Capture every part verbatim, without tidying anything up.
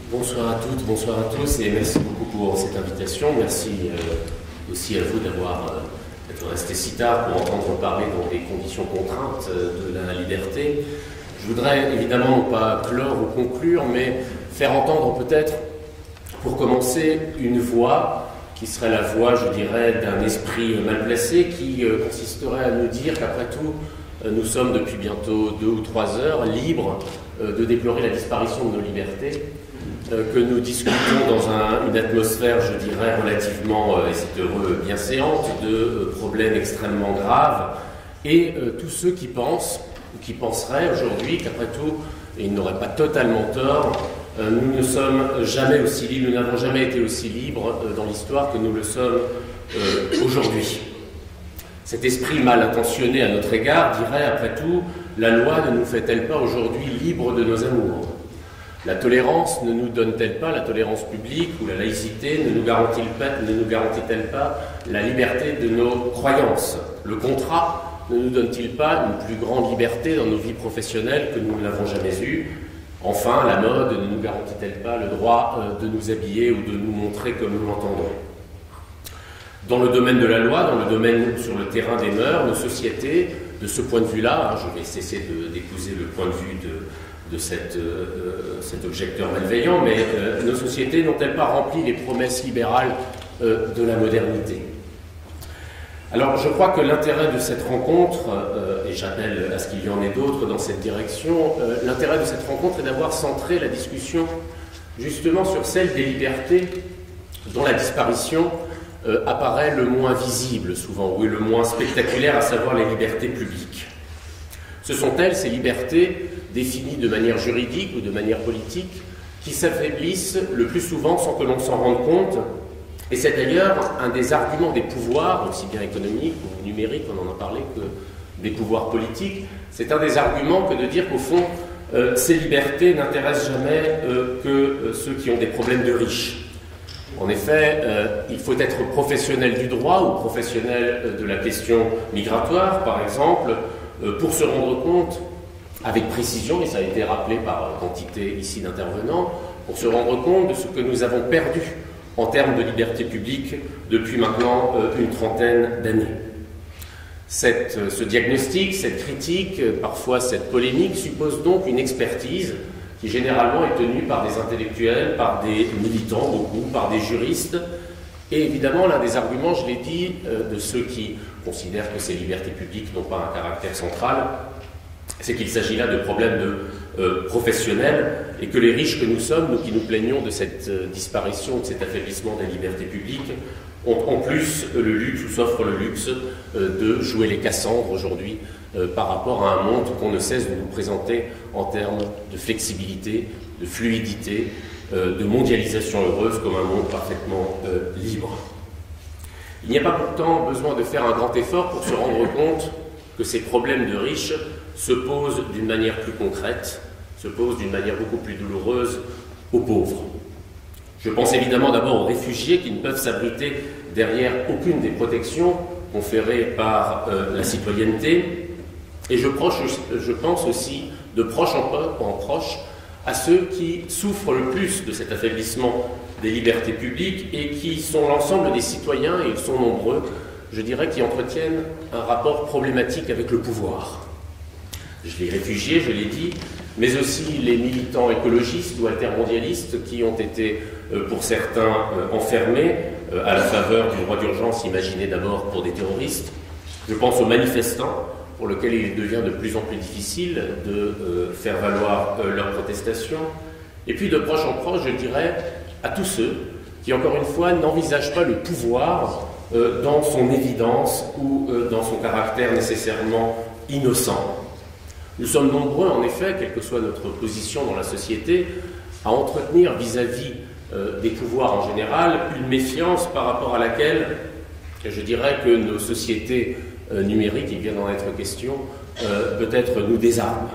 Bonsoir à toutes, bonsoir à tous et merci beaucoup pour cette invitation. Merci euh, aussi à vous d'avoir euh, d'être resté si tard pour entendre parler dans des conditions contraintes euh, de la liberté. Je voudrais évidemment non pas clore ou conclure, mais faire entendre peut-être, pour commencer, une voix qui serait la voix, je dirais, d'un esprit mal placé qui euh, consisterait à nous dire qu'après tout, euh, nous sommes depuis bientôt deux ou trois heures libres euh, de déplorer la disparition de nos libertés, euh, que nous discutons dans un, une atmosphère, je dirais, relativement, euh, et c'est heureux, bienséante, de euh, problèmes extrêmement graves, et euh, tous ceux qui pensent, ou qui penseraient aujourd'hui qu'après tout, et ils n'auraient pas totalement tort, euh, nous ne sommes jamais aussi libres, nous n'avons jamais été aussi libres euh, dans l'histoire que nous le sommes euh, aujourd'hui. Cet esprit mal intentionné à notre égard dirait, après tout, la loi ne nous fait-elle pas aujourd'hui libres de nos amours? La tolérance ne nous donne-t-elle pas, la tolérance publique ou la laïcité ne nous garantit-elle pas, ne nous garantit-elle pas la liberté de nos croyances? Le contrat ne nous donne-t-il pas une plus grande liberté dans nos vies professionnelles que nous ne l'avons jamais eue? Enfin, la mode ne nous garantit-elle pas le droit de nous habiller ou de nous montrer comme nous l'entendons? Dans le domaine de la loi, dans le domaine sur le terrain des mœurs, nos sociétés, de ce point de vue-là, hein, je vais cesser d'épouser le point de vue de, de cette, euh, cet objecteur malveillant, mais euh, nos sociétés n'ont-elles pas rempli les promesses libérales euh, de la modernité? Alors, je crois que l'intérêt de cette rencontre, euh, et j'appelle à ce qu'il y en ait d'autres dans cette direction, euh, l'intérêt de cette rencontre est d'avoir centré la discussion justement sur celle des libertés dont la disparition euh, apparaît le moins visible souvent, ou est le moins spectaculaire, à savoir les libertés publiques. Ce sont elles, ces libertés, définies de manière juridique ou de manière politique, qui s'affaiblissent le plus souvent sans que l'on s'en rende compte. Et c'est d'ailleurs un des arguments des pouvoirs, aussi bien économiques ou numériques, on en a parlé, que des pouvoirs politiques. C'est un des arguments que de dire qu'au fond, euh, ces libertés n'intéressent jamais euh, que euh, ceux qui ont des problèmes de riches. En effet, euh, il faut être professionnel du droit ou professionnel euh, de la question migratoire, par exemple, euh, pour se rendre compte, avec précision, et ça a été rappelé par quantité ici d'intervenants, pour se rendre compte de ce que nous avons perdu en termes de liberté publique depuis maintenant euh, une trentaine d'années. Cette, euh, ce diagnostic, cette critique, euh, parfois cette polémique, suppose donc une expertise qui généralement est tenue par des intellectuels, par des militants beaucoup, par des juristes. Et évidemment, l'un des arguments, je l'ai dit, euh, de ceux qui considèrent que ces libertés publiques n'ont pas un caractère central, c'est qu'il s'agit là de problèmes de, euh, professionnels et que les riches que nous sommes, nous qui nous plaignons de cette euh, disparition, de cet affaiblissement des libertés publiques, ont en plus euh, le luxe, ou s'offrent le luxe, euh, de jouer les Cassandres aujourd'hui euh, par rapport à un monde qu'on ne cesse de nous présenter en termes de flexibilité, de fluidité, euh, de mondialisation heureuse comme un monde parfaitement euh, libre. Il n'y a pas pourtant besoin de faire un grand effort pour se rendre compte que ces problèmes de riches se posent d'une manière plus concrète, se posent d'une manière beaucoup plus douloureuse aux pauvres. Je pense évidemment d'abord aux réfugiés qui ne peuvent s'abriter derrière aucune des protections conférées par euh, la citoyenneté, et je, proche, je pense aussi de proche en, en proche à ceux qui souffrent le plus de cet affaiblissement des libertés publiques et qui sont l'ensemble des citoyens, et ils sont nombreux, je dirais, qui entretiennent un rapport problématique avec le pouvoir. Les réfugiés, je l'ai dit, mais aussi les militants écologistes ou altermondialistes qui ont été, euh, pour certains, euh, enfermés euh, à la faveur du droit d'urgence imaginé d'abord pour des terroristes. Je pense aux manifestants, pour lesquels il devient de plus en plus difficile de euh, faire valoir euh, leurs protestations. Et puis de proche en proche, je dirais, à tous ceux qui, encore une fois, n'envisagent pas le pouvoir euh, dans son évidence ou euh, dans son caractère nécessairement innocent. Nous sommes nombreux, en effet, quelle que soit notre position dans la société, à entretenir vis-à-vis euh, des pouvoirs en général une méfiance par rapport à laquelle, je dirais que nos sociétés euh, numériques, il vient d'en être question, euh, peut-être nous désarment.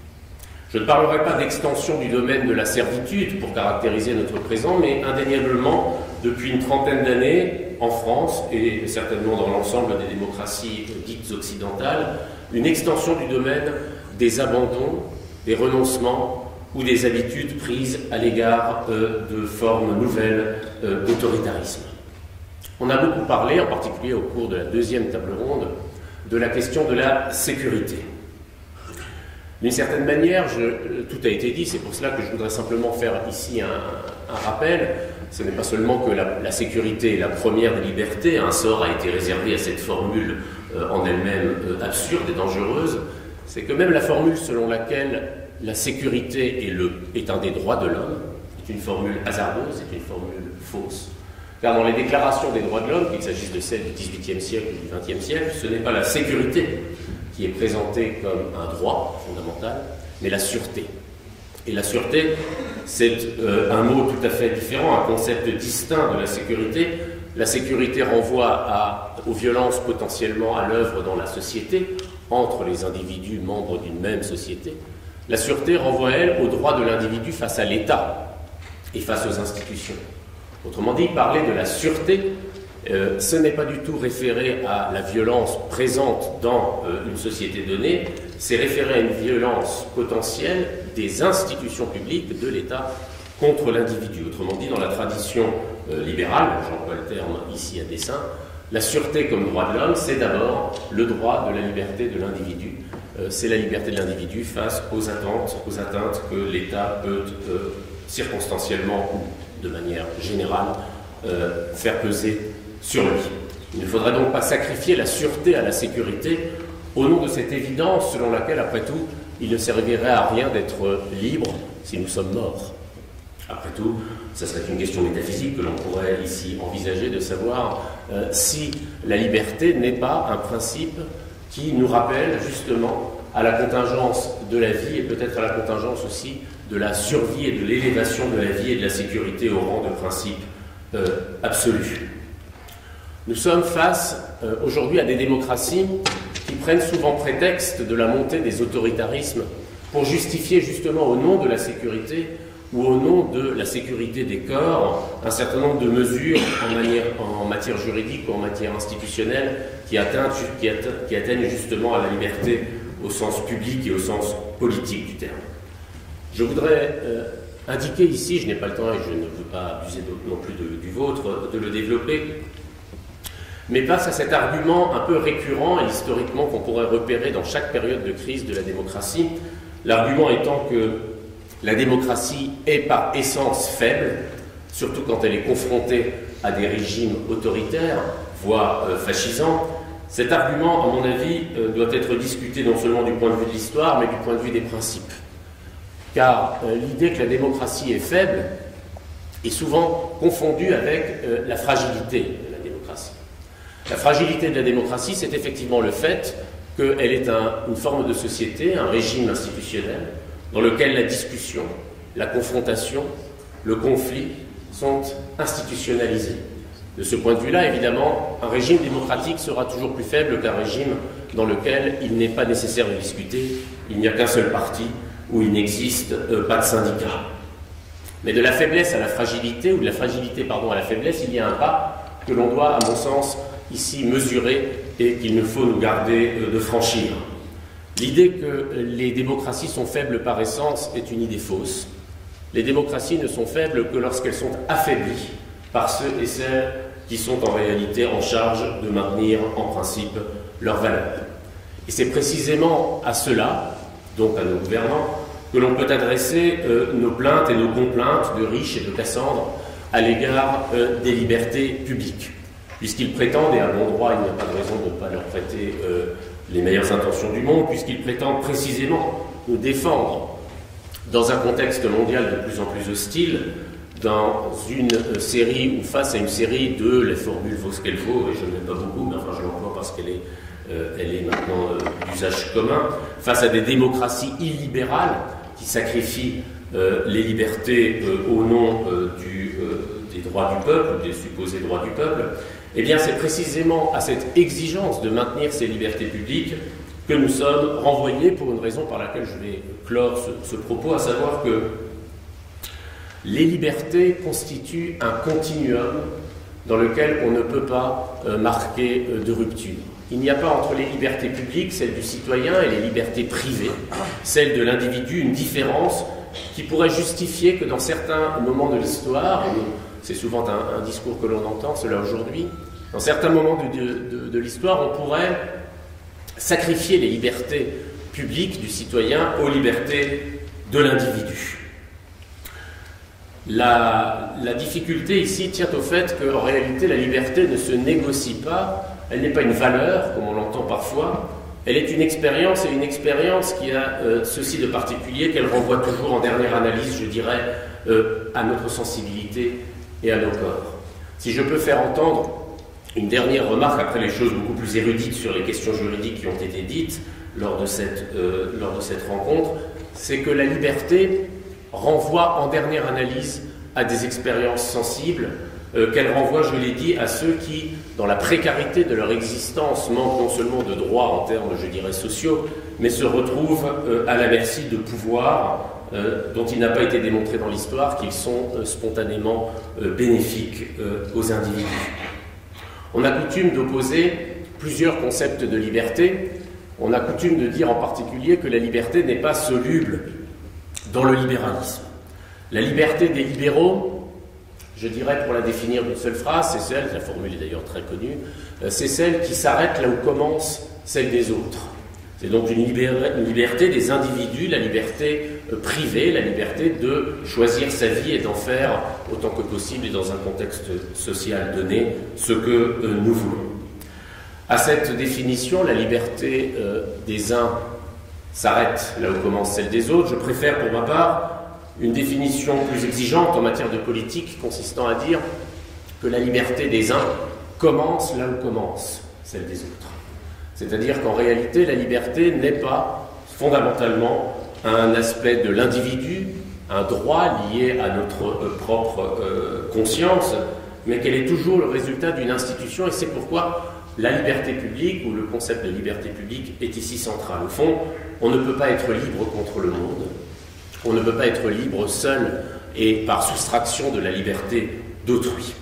Je ne parlerai pas d'extension du domaine de la servitude pour caractériser notre présent, mais indéniablement, depuis une trentaine d'années, en France et certainement dans l'ensemble des démocraties dites occidentales, une extension du domaine des abandons, des renoncements, ou des habitudes prises à l'égard euh, de formes nouvelles euh, d'autoritarisme. On a beaucoup parlé, en particulier au cours de la deuxième table ronde, de la question de la sécurité. D'une certaine manière, je, tout a été dit, c'est pour cela que je voudrais simplement faire ici un, un rappel. Ce n'est pas seulement que la, la sécurité est la première des libertés, un sort a été réservé à cette formule euh, en elle-même euh, absurde et dangereuse, c'est que même la formule selon laquelle la sécurité est, le, est un des droits de l'homme est une formule hasardeuse, est une formule fausse. Car dans les déclarations des droits de l'homme, qu'il s'agisse de celles du dix-huitième siècle ou du vingtième siècle, ce n'est pas la sécurité qui est présentée comme un droit fondamental, mais la sûreté. Et la sûreté, c'est euh, un mot tout à fait différent, un concept distinct de la sécurité. La sécurité renvoie à, aux violences potentiellement à l'œuvre dans la société, entre les individus membres d'une même société. La sûreté renvoie, elle, aux droits de l'individu face à l'État et face aux institutions. Autrement dit, parler de la sûreté, euh, ce n'est pas du tout référé à la violence présente dans euh, une société donnée, c'est référé à une violence potentielle des institutions publiques de l'État contre l'individu. Autrement dit, dans la tradition euh, libérale, j'emploie le terme ici à dessein, la sûreté comme droit de l'homme, c'est d'abord le droit de la liberté de l'individu. Euh, c'est la liberté de l'individu face aux attentes, aux atteintes que l'État peut euh, circonstanciellement ou de manière générale euh, faire peser sur lui. Il ne faudrait donc pas sacrifier la sûreté à la sécurité au nom de cette évidence selon laquelle, après tout, il ne servirait à rien d'être libre si nous sommes morts. Après tout, ça serait une question métaphysique que l'on pourrait ici envisager de savoir euh, si la liberté n'est pas un principe qui nous rappelle justement à la contingence de la vie et peut-être à la contingence aussi de la survie et de l'élévation de la vie et de la sécurité au rang de principe euh, absolu. Nous sommes face euh, aujourd'hui à des démocraties qui prennent souvent prétexte de la montée des autoritarismes pour justifier justement au nom de la sécurité ou au nom de la sécurité des corps un certain nombre de mesures en, manière, en matière juridique ou en matière institutionnelle qui atteignent, qui atteignent, qui atteignent justement à la liberté au sens public et au sens politique du terme. Je voudrais euh, indiquer ici, je n'ai pas le temps et je ne veux pas abuser non plus de, du vôtre, de le développer, mais face à cet argument un peu récurrent et historiquement qu'on pourrait repérer dans chaque période de crise de la démocratie, l'argument étant que la démocratie est par essence faible, surtout quand elle est confrontée à des régimes autoritaires, voire euh, fascisants. Cet argument, à mon avis, euh, doit être discuté non seulement du point de vue de l'histoire, mais du point de vue des principes. Car euh, l'idée que la démocratie est faible est souvent confondue avec euh, la fragilité de la démocratie. La fragilité de la démocratie, c'est effectivement le fait qu'elle est un, une forme de société, un régime institutionnel, dans lequel la discussion, la confrontation, le conflit sont institutionnalisés. De ce point de vue-là, évidemment, un régime démocratique sera toujours plus faible qu'un régime dans lequel il n'est pas nécessaire de discuter, il n'y a qu'un seul parti, où il n'existe euh, pas de syndicat. Mais de la faiblesse à la fragilité, ou de la fragilité, pardon, à la faiblesse, il y a un pas que l'on doit, à mon sens, ici mesurer et qu'il ne faut nous garder euh, de franchir. L'idée que les démocraties sont faibles par essence est une idée fausse. Les démocraties ne sont faibles que lorsqu'elles sont affaiblies par ceux et celles qui sont en réalité en charge de maintenir en principe leurs valeurs. Et c'est précisément à cela, donc à nos gouvernants, que l'on peut adresser euh, nos plaintes et nos complaintes de riches et de Cassandre à l'égard euh, des libertés publiques. Puisqu'ils prétendent, et à bon droit, il n'y a pas de raison de ne pas leur prêter euh, les meilleures intentions du monde, puisqu'ils prétendent précisément nous défendre dans un contexte mondial de plus en plus hostile, dans une euh, série ou face à une série de « les formules vaut ce qu'elle vaut », et je n'aime pas beaucoup, mais enfin je l'emploie parce qu'elle est, euh, elle est maintenant euh, d'usage commun, face à des démocraties illibérales qui sacrifient euh, les libertés euh, au nom euh, du, euh, des droits du peuple, ou des supposés droits du peuple. Eh bien, c'est précisément à cette exigence de maintenir ces libertés publiques que nous sommes renvoyés pour une raison par laquelle je vais clore ce, ce propos, à savoir que les libertés constituent un continuum dans lequel on ne peut pas euh, marquer euh, de rupture. Il n'y a pas entre les libertés publiques, celles du citoyen, et les libertés privées, celles de l'individu, une différence qui pourrait justifier que dans certains moments de l'histoire, c'est souvent un, un discours que l'on entend, cela aujourd'hui, dans certains moments de, de, de, de l'histoire, on pourrait sacrifier les libertés publiques du citoyen aux libertés de l'individu. La, la difficulté ici tient au fait qu'en réalité la liberté ne se négocie pas, elle n'est pas une valeur comme on l'entend parfois, elle est une expérience, et une expérience qui a euh, ceci de particulier qu'elle renvoie toujours en dernière analyse, je dirais, euh, à notre sensibilité et à nos corps. Si je peux faire entendre une dernière remarque, après les choses beaucoup plus érudites sur les questions juridiques qui ont été dites lors de cette, euh, lors de cette rencontre, c'est que la liberté renvoie en dernière analyse à des expériences sensibles, euh, qu'elle renvoie, je l'ai dit, à ceux qui, dans la précarité de leur existence, manquent non seulement de droits en termes, je dirais, sociaux, mais se retrouvent euh, à la merci de pouvoirs euh, dont il n'a pas été démontré dans l'histoire qu'ils sont euh, spontanément euh, bénéfiques euh, aux individus. On a coutume d'opposer plusieurs concepts de liberté. On a coutume de dire en particulier que la liberté n'est pas soluble dans le libéralisme. La liberté des libéraux, je dirais pour la définir d'une seule phrase, c'est celle, la formule est d'ailleurs très connue, c'est celle qui s'arrête là où commence celle des autres. C'est donc une, libér- une liberté des individus, la liberté euh, privée, la liberté de choisir sa vie et d'en faire autant que possible et dans un contexte social donné ce que euh, nous voulons. À cette définition, la liberté euh, des uns s'arrête là où commence celle des autres. Je préfère pour ma part une définition plus exigeante en matière de politique consistant à dire que la liberté des uns commence là où commence celle des autres. C'est-à-dire qu'en réalité, la liberté n'est pas fondamentalement un aspect de l'individu, un droit lié à notre euh, propre euh, conscience, mais qu'elle est toujours le résultat d'une institution, et c'est pourquoi la liberté publique, ou le concept de liberté publique, est ici central. Au fond, on ne peut pas être libre contre le monde, on ne peut pas être libre seul et par soustraction de la liberté d'autrui.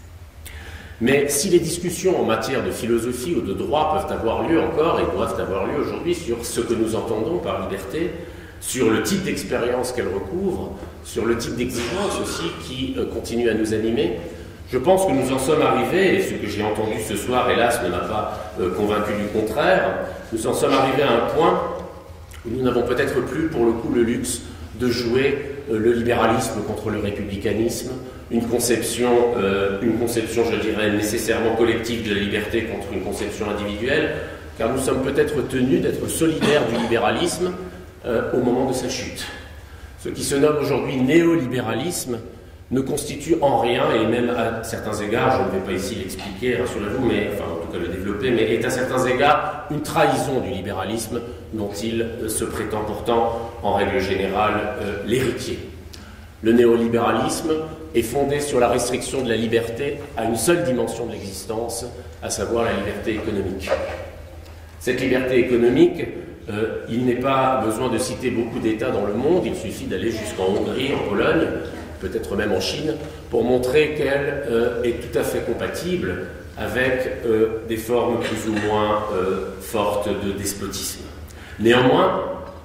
Mais si les discussions en matière de philosophie ou de droit peuvent avoir lieu encore, et doivent avoir lieu aujourd'hui, sur ce que nous entendons par liberté, sur le type d'expérience qu'elle recouvre, sur le type d'exigence aussi qui euh, continue à nous animer, je pense que nous en sommes arrivés, et ce que j'ai entendu ce soir, hélas, ne m'a pas euh, convaincu du contraire, nous en sommes arrivés à un point où nous n'avons peut-être plus, pour le coup, le luxe de jouer euh, le libéralisme contre le républicanisme, une conception, euh, une conception, je dirais, nécessairement collective de la liberté contre une conception individuelle, car nous sommes peut-être tenus d'être solidaires du libéralisme euh, au moment de sa chute. Ce qui se nomme aujourd'hui néolibéralisme ne constitue en rien, et même à certains égards, je ne vais pas ici l'expliquer, rassurez-vous, mais, enfin en tout cas le développer, mais est à certains égards une trahison du libéralisme dont il euh, se prétend pourtant, en règle générale, euh, l'héritier. Le néolibéralisme est fondé sur la restriction de la liberté à une seule dimension de l'existence, à savoir la liberté économique. Cette liberté économique, euh, il n'est pas besoin de citer beaucoup d'États dans le monde, il suffit d'aller jusqu'en Hongrie, en Pologne, peut-être même en Chine, pour montrer qu'elle euh, est tout à fait compatible avec euh, des formes plus ou moins euh, fortes de despotisme. Néanmoins,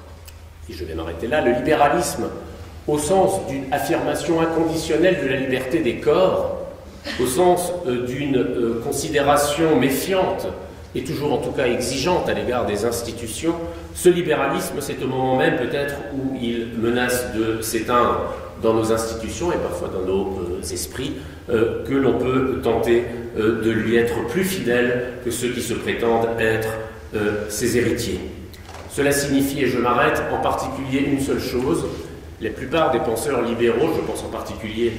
et je vais m'arrêter là, le libéralisme, au sens d'une affirmation inconditionnelle de la liberté des corps, au sens euh, d'une euh, considération méfiante et toujours en tout cas exigeante à l'égard des institutions, ce libéralisme, c'est au moment même peut-être où il menace de s'éteindre dans nos institutions et parfois dans nos euh, esprits, euh, que l'on peut tenter euh, de lui être plus fidèle que ceux qui se prétendent être euh, ses héritiers. Cela signifie, et je m'arrête, en particulier une seule chose: la plupart des penseurs libéraux, je pense en particulier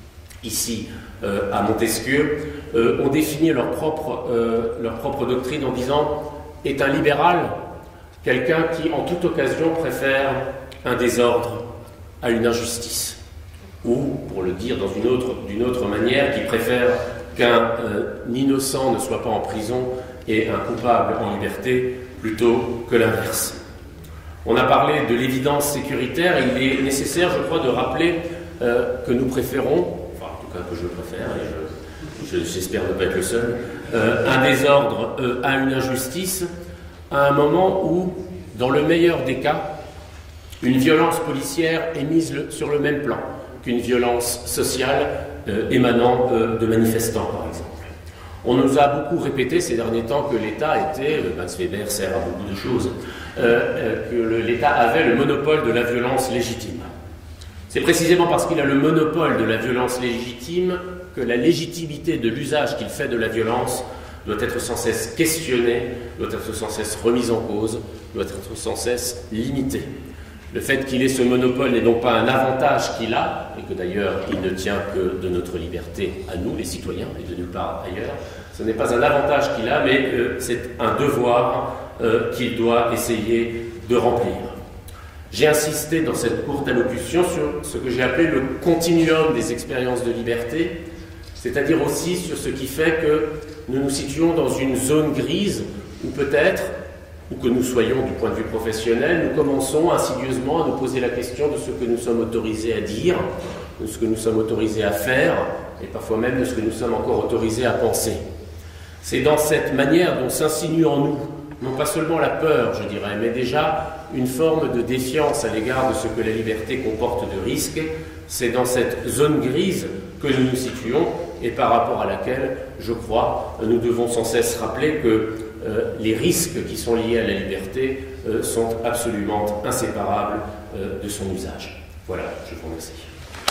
ici euh, à Montesquieu, euh, ont défini leur propre, euh, leur propre doctrine en disant « est un libéral quelqu'un qui, en toute occasion, préfère un désordre à une injustice » ou, pour le dire dans une autre, d'une autre manière, qui préfère qu'un euh, innocent ne soit pas en prison et un coupable en liberté plutôt que l'inverse. On a parlé de l'évidence sécuritaire, il est nécessaire, je crois, de rappeler euh, que nous préférons, enfin en tout cas que je préfère, et je, je, j'espère ne pas être le seul, euh, un désordre euh, à une injustice, à un moment où, dans le meilleur des cas, Une violence policière est mise le, sur le même plan qu'une violence sociale euh, émanant euh, de manifestants, par exemple. On nous a beaucoup répété ces derniers temps que l'État était, euh, Max Weber sert à beaucoup de choses, euh, euh, que l'État avait le monopole de la violence légitime. C'est précisément parce qu'il a le monopole de la violence légitime que la légitimité de l'usage qu'il fait de la violence doit être sans cesse questionnée, doit être sans cesse remise en cause, doit être sans cesse limitée. Le fait qu'il ait ce monopole n'est donc pas un avantage qu'il a, et que d'ailleurs il ne tient que de notre liberté à nous, les citoyens, et de nulle part ailleurs. Ce n'est pas un avantage qu'il a, mais euh, c'est un devoir euh, qu'il doit essayer de remplir. J'ai insisté dans cette courte allocution sur ce que j'ai appelé le continuum des expériences de liberté, c'est-à-dire aussi sur ce qui fait que nous nous situons dans une zone grise où peut-être, ou que nous soyons du point de vue professionnel, nous commençons insidieusement à nous poser la question de ce que nous sommes autorisés à dire, de ce que nous sommes autorisés à faire, et parfois même de ce que nous sommes encore autorisés à penser. C'est dans cette manière dont s'insinue en nous, non pas seulement la peur, je dirais, mais déjà une forme de défiance à l'égard de ce que la liberté comporte de risques. C'est dans cette zone grise que nous nous situons, et par rapport à laquelle, je crois, nous devons sans cesse rappeler que Euh, les risques qui sont liés à la liberté euh, sont absolument inséparables euh, de son usage. Voilà, je vous remercie.